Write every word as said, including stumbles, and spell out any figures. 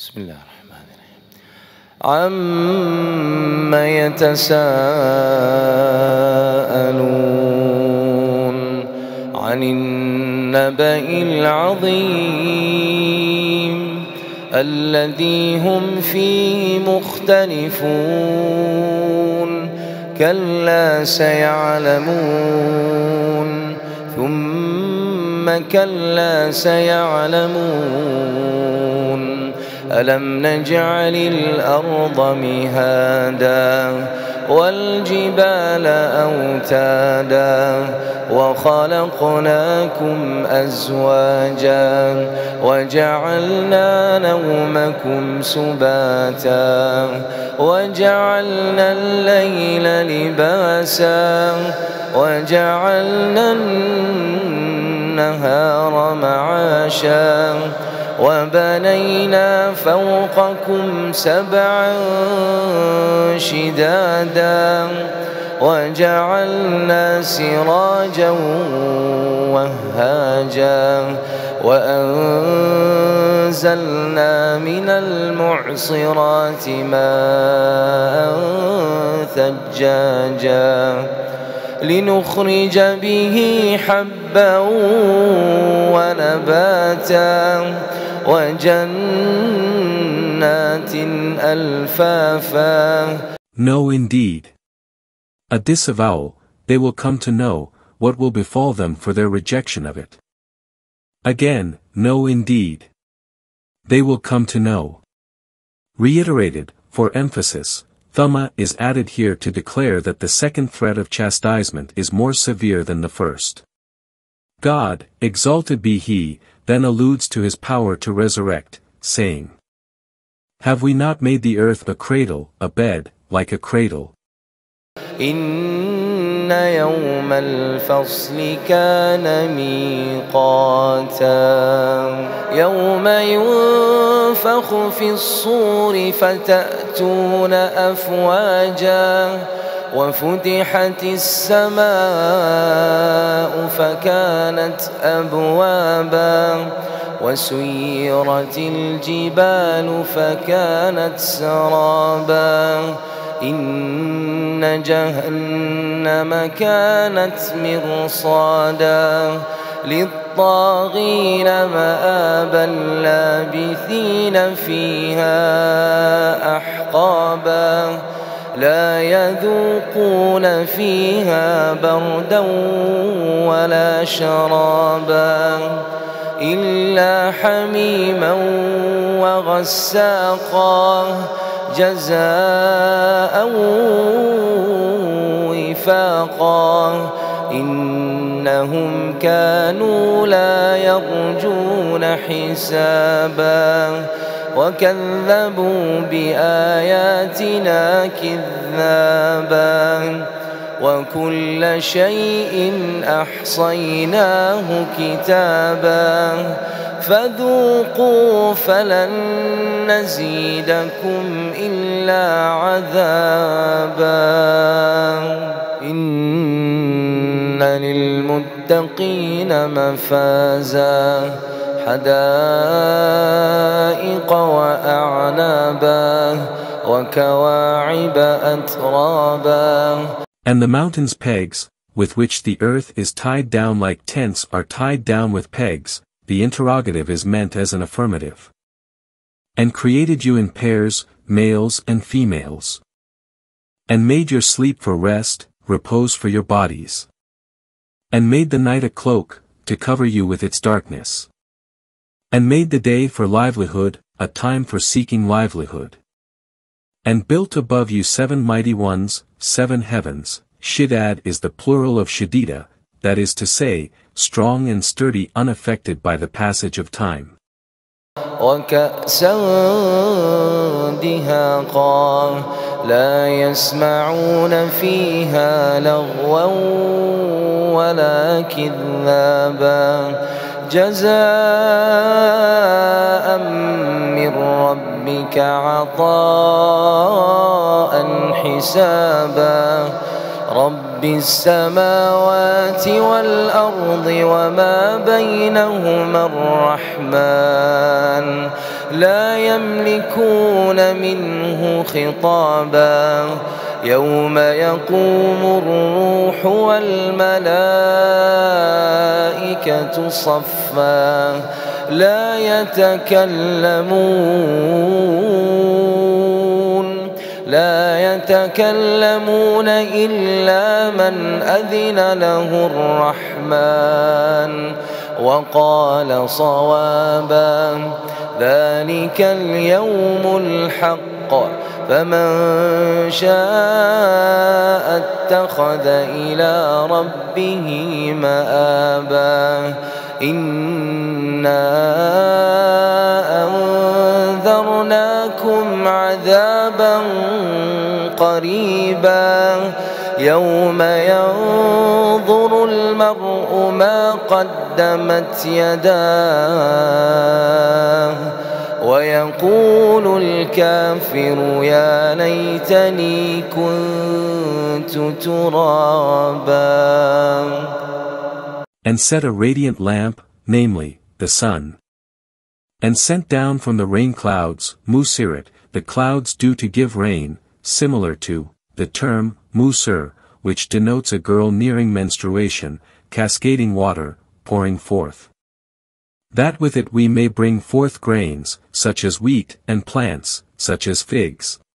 بسم الله الرحمن الرحيم. عَمَّ يتساءلون عن النبأ العظيم الذي هم فيه مختلفون كلا سيعلمون ثم كلا سيعلمون ألم نجعل الأرض مهادا والجبال أوتادا وخلقناكم أزواجا وجعلنا نومكم سباتا وجعلنا الليل لباسا وجعلنا النهار معاشا وبنينا فوقكم سبعا شدادا وجعلنا سراجا وهاجا وأنزلنا من المعصرات ماء ثجاجا لنخرج به حبا ونباتا وجنات ألفافا. No, indeed. A disavowal, they will come to know what will befall them for their rejection of it. Again, no, indeed. They will come to know. Reiterated, for emphasis, Thumma is added here to declare that the second threat of chastisement is more severe than the first. God, exalted be He, then alludes to His power to resurrect, saying, Have we not made the earth a cradle, a bed, like a cradle? إن يوم الفصل كان ميقاتا يوم ينفخ في الصور فتأتون أفواجا وفتحت السماء فكانت أبوابا وسيرت الجبال فكانت سرابا إن جهنم كانت مرصادا للطاغين مآبا لابثين فيها أحقابا لا يذوقون فيها بردا ولا شرابا إلا حميما وغساقا جزاء وفاقا إنهم كانوا لا يرجون حسابا وكذبوا بآياتنا كذابا وكل شيء أحصيناه كتابا فذوقوا فلن نزيدكم إلا عذابا إن للمتقين مفازا حدائق وأعنابا وكواعب أترابا. And the mountains' pegs, with which the earth is tied down like tents are tied down with pegs, the interrogative is meant as an affirmative. And created you in pairs, males and females. And made your sleep for rest, repose for your bodies. And made the night a cloak, to cover you with its darkness. And made the day for livelihood, a time for seeking livelihood. And built above you seven mighty ones, seven heavens. Shidad is the plural of Shadida, that is to say, strong and sturdy unaffected by the passage of time. وكأسا دهاقا لا يسمعون فيها لغوا ولا كذابا جزاء من ربك عطاء حسابا رب السماوات والأرض وما بينهما الرحمن لا يملكون منه خطابا يوم يقوم الروح والملائكة صفا لا يتكلمون لا يتكلمون إلا من أذن له الرحمن وقال صوابا ذلك اليوم الحق فمن شاء اتخذ إلى ربه مآبا إنا أنذرناكم عذابا قريبا يوم ينظر المرء ما قدمت يداه ويقول الكافر يا ليتني كنت ترابا. And set a radiant lamp, namely, the sun. And sent down from the rain clouds, Musirat, the clouds due to give rain, similar to the term Musir, which denotes a girl nearing menstruation, cascading water, pouring forth. That with it we may bring forth grains, such as wheat, and plants, such as figs.